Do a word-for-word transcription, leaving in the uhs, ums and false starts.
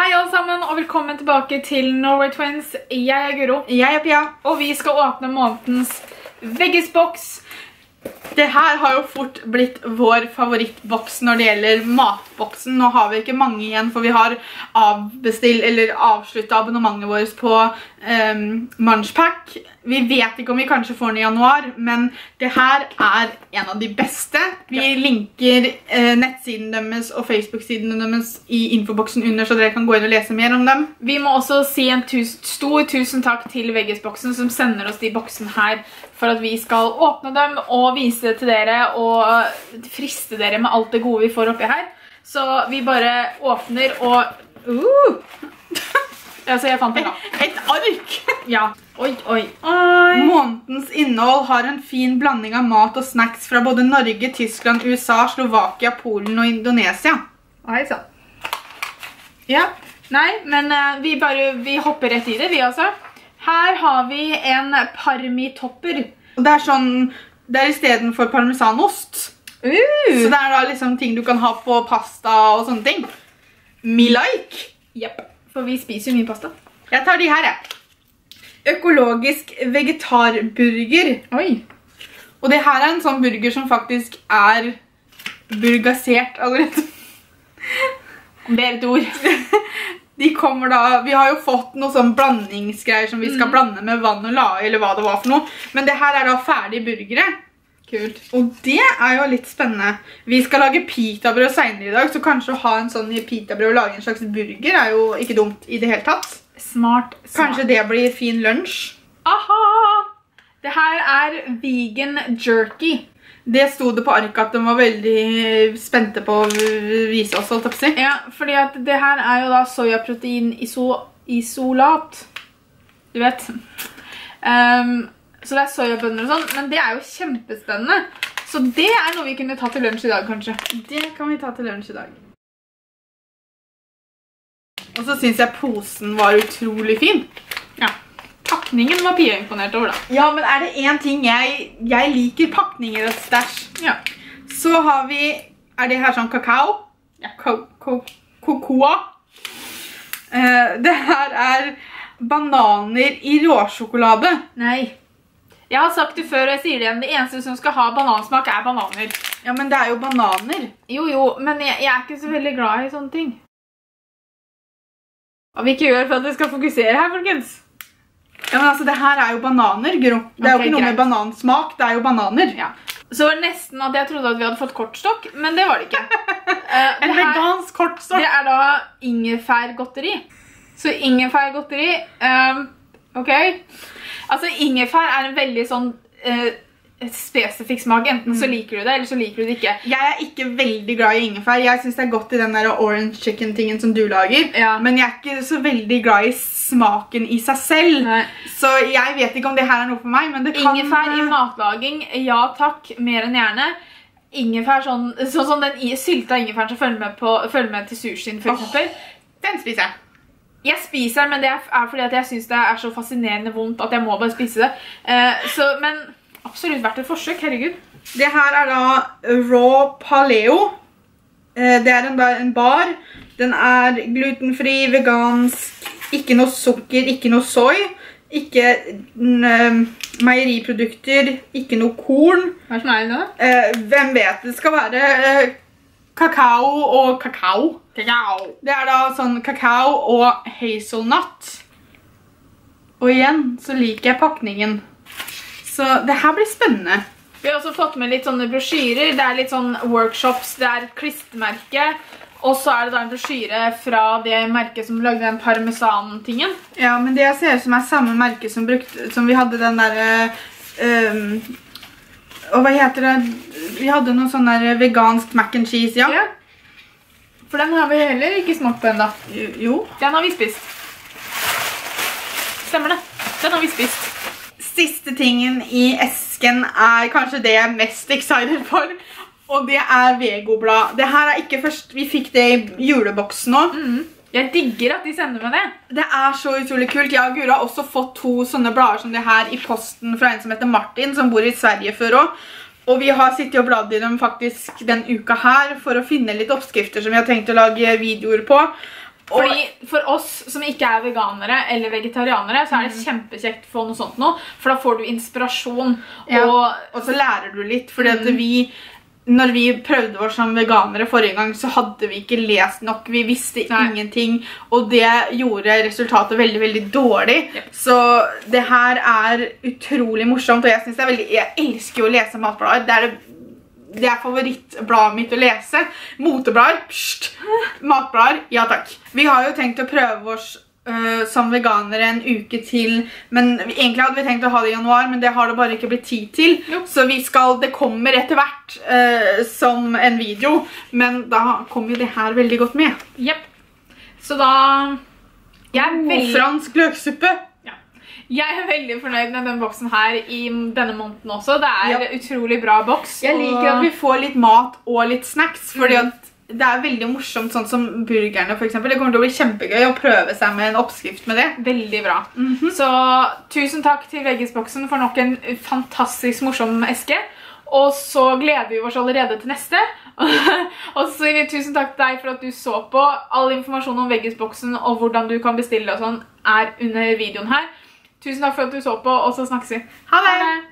Hei alle sammen, og velkommen tilbake til Norway Twins. Jeg er Guro. Jeg er Pia. Og vi skal åpne månedens Veggisbox. Det her har jo fort blitt vår favorittboks når det gjelder matboksen. Nå har vi ikke mange igjen, for vi har avbestilt eller avsluttet abonnementet vårt på um, Munchpack. Vi vet ikke om vi kanskje får den i januar, men det her er en av de beste. Vi ja. linker uh, nettsiden deres og Facebook-siden deres i infoboksen under, så dere kan gå inn og lese mer om dem. Vi må også si en tus stor tusen takk til Veggisboxen som sender oss de boksen her, for at vi skal åpne dem og vise det til dere og friste dere med alt det gode vi får oppi her. Så vi bare åpner og... Uh! Altså, jeg fant det da. Et ark! Ja. Oi, oi. Oi. Månedens innhold har en fin blanding av mat og snacks fra både Norge, Tyskland, U S A, Slovakia, Polen og Indonesia. Hei, så. Ja. Nei, men uh, vi bare vi hopper rett i det, vi altså. Her har vi en parmitopper. Og det er sånn, det er i stedet for parmesanost. Uh. Så det er da liksom ting du kan ha på pasta og sånne ting. Me like. Yep. For vi spiser jo mye pasta. Jeg tar de her, jeg. Økologisk vegetarburger. Oi. Og det her er en sånn burger som faktisk er burgasert allerede. Det er et ord. De kommer da, vi har jo fått noen sånn blandingsgreier som vi skal mm. blande med vann og lage, eller hva det var for noe. Men det her er da ferdige burgere. Kult. Og det er jo litt spennende. Vi skal lage pitabrød senere i dag, så kanskje å ha en sånn i pitabrød og lage en slags burger er jo ikke dumt i det hele tatt. Smart, smart. Kanskje det blir fin lunsj. Aha! Det her er vegan jerky. Det stod det på arket at de var veldig spente på å vise oss, holdt jeg på å si. Ja, fordi at det her er jo da sojaprotein iso isolat. Du vet. Um, så det er sojabønner og sånn, men det er jo kjempespennende. Så det er noe vi kunne ta til lunsj i dag, kanskje. Det kan vi ta til lunsj i dag. Og så synes jeg posen var utrolig fin. Ja. Pakningen var Pia imponert over da. Ja, men er det en ting jeg, jeg liker pakninger og stæsj. Ja. Så har vi, er det her sånn kakao? Ja, kokoa. Uh, det her er bananer i råsjokolade. Nei. Jeg har sagt det før, og jeg sier det igjen. Det eneste som skal ha banansmak er bananer. Ja, men det er jo bananer. Jo, jo, men jeg, jeg er ikke så veldig glad i sånne ting. Hva vi ikke gjør for at vi skal fokusere her, folkens. Ja, men altså, det her er jo bananer, Gro. Det er okay, jo ikke noe greit. Med banansmak, det er jo bananer. Ja. Så var det nesten at jeg trodde at vi hadde fått kortstokk, men det var det ikke. uh, en vegansk kortstokk. Det er da ingefærgodteri. Så ingefærgodteri, um, ok. Altså, ingefær er en veldig sånn uh, spesifikk smak. Enten mm. så liker du det, eller så liker du det ikke. Jeg er ikke veldig glad i ingefær. Jeg synes det er godt i den der orange chicken-tingen som du lager. Ja. Men jeg er ikke så veldig glad i smaken i seg selv. Nei. Så jeg vet ikke om det her er noe for meg, men det kan... Ingefær i matlaging, ja takk, mer enn gjerne. Ingefær sånn, sånn som den sylta ingefæren som følger med, på, følger med til sushien, for eksempel. Oh, den spiser jeg. Jeg spiser den, men det er fordi at jeg synes det er så fascinerende vondt at jeg må bare spise det. Uh, så, men absolutt vært et forsøk, herregud. Det her er da Raw Paleo. Uh, det er en, en bar. Den er glutenfri, vegansk, ikke noe sukker, ikke noe soy, ikke uh, meieriprodukter, ikke noe korn. Hva er som er det? Uh, hvem vet, det skal være uh, kakao og kakao. Kakao. Det er da sånn kakao og hazelnut. Og igjen så liker jeg pakningen. Så det her blir spennende. Vi har også fått med litt sånne brosjyrer. Det er litt sånn workshops, det er klistmerke. Og så er det da en brosjyre fra det merket som lagde den parmesan-tingen. Ja, men det jeg ser som er samme merke som, brukte, som vi hadde den der... Um, og hva heter det? Vi hadde noe sånn der vegansk mac and cheese, ja. Ja. For den har vi heller ikke smakt på enda. Jo. Den har vi spist. Stemmer det. Den har vi spist. Siste tingen i esken er kanskje det jeg er mest excited for. Og det er vegoblad. Det her er ikke først, vi fikk det i juleboksen nå. Mm. Jeg digger at de sender med det. Det er så utrolig kult. Jeg og Guro har også fått to sånne blader som det her i posten fra en som heter Martin, som bor i Sverige før også. Og vi har sittet og bladd i dem faktisk den uka her for å finne litt oppskrifter som vi har tenkt å lage videoer på. Fordi for oss som ikke er veganere eller vegetarianere, så er det kjempekjekt å få noe sånt nå, for da får du inspirasjon. Ja, og, og så lærer du litt, fordi at vi, når vi prøvde oss som veganere forrige gang, så hadde vi ikke lest nok, vi visste Nei. ingenting, og det gjorde resultatet veldig, veldig dårlig. Yep. Så det her er utrolig morsomt, og jeg synes det er veldig, jeg elsker jo å lese matblader. Det er det Det er favorittbladet mitt å lese. Moteblader, pst, matblader, ja takk. Vi har jo tenkt å prøve oss uh, som veganere en uke til, men egentlig hadde vi tenkt å ha det i januar, men det har det bare ikke blitt tid til. Jo. Så vi skal, det kommer etter hvert uh, som en video, men da kommer det her veldig godt med. Jep. Så da... Jeg er veldig... Fransk løksuppe. Jeg er veldig fornøyd med denne boksen her i denne måneden også. Det er en ja. utrolig bra boks. Jeg liker at vi får litt mat og litt snacks, fordi mm. at det er veldig morsomt, sånn som burgerne for eksempel. Det kommer til å bli kjempegøy å prøve seg med en oppskrift med det. Veldig bra. Mm-hmm. Så tusen takk til Veggisboksen for nok en fantastisk morsom eske. Og så gleder vi oss allerede til neste. Og så sier vi tusen takk til deg for at du så på. All informasjon om Veggisboksen og hvordan du kan bestille og sånn er under videoen her. Tusen takk for at du så på, og så snakkes vi. Ha det!